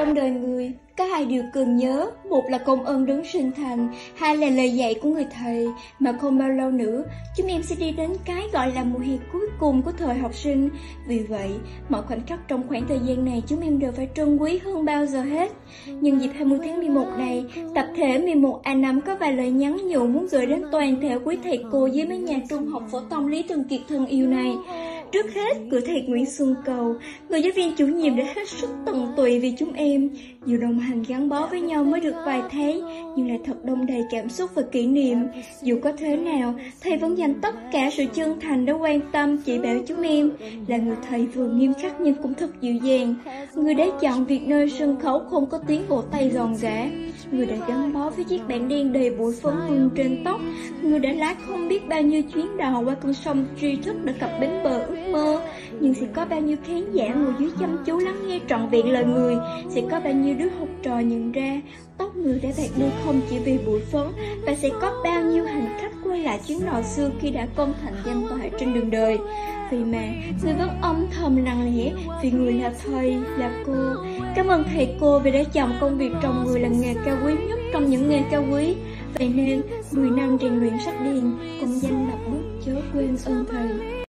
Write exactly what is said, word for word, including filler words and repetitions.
trong đời người có hai điều cần nhớ, một là công ơn đấng sinh thành, hai là lời dạy của người thầy. Mà không bao lâu nữa, chúng em sẽ đi đến cái gọi là mùa hè cuối cùng của thời học sinh. Vì vậy, mọi khoảnh khắc trong khoảng thời gian này chúng em đều phải trân quý hơn bao giờ hết. Nhân dịp hai mươi tháng mười một này, tập thể mười một A năm có vài lời nhắn nhủ muốn gửi đến toàn thể quý thầy cô dưới mái nhà trung học phổ thông Lý Thường Kiệt thân yêu này. Trước hết, của thầy Nguyễn Xuân Cầu, người giáo viên chủ nhiệm đã hết sức tận tụy vì chúng em. Dù đồng hành gắn bó với nhau mới được vài tháng, nhưng lại thật đông đầy cảm xúc và kỷ niệm. Dù có thế nào, thầy vẫn dành tất cả sự chân thành để quan tâm chỉ bảo chúng em. Là người thầy vừa nghiêm khắc nhưng cũng thật dịu dàng. Người đã chọn việc nơi sân khấu không có tiếng vỗ tay ròn rã. Người đã gắn bó với chiếc bảng đen đầy bụi phấn vương trên tóc. Người đã lái không biết bao nhiêu chuyến đò qua con sông tri thức để cập bến bờ ước mơ. Nhưng sẽ có bao nhiêu khán giả ngồi dưới chăm chú lắng nghe trọn vẹn lời người. Sẽ có bao nhiêu đứa học trò nhận ra tóc người đã bạc đi không chỉ vì bụi phấn. Và sẽ có bao nhiêu hành khách quay lại chuyến đò xưa khi đã công thành danh toại trên đường đời. Vì mà người vẫn âm thầm lặng lẽ, vì người là thầy, là cô. Cảm ơn thầy cô vì đã chọn công việc trồng người là nghề cao quý nhất trong những nghề cao quý. Vậy nên mười năm rèn luyện sách điền, công danh lập bước chớ quên ơn thầy.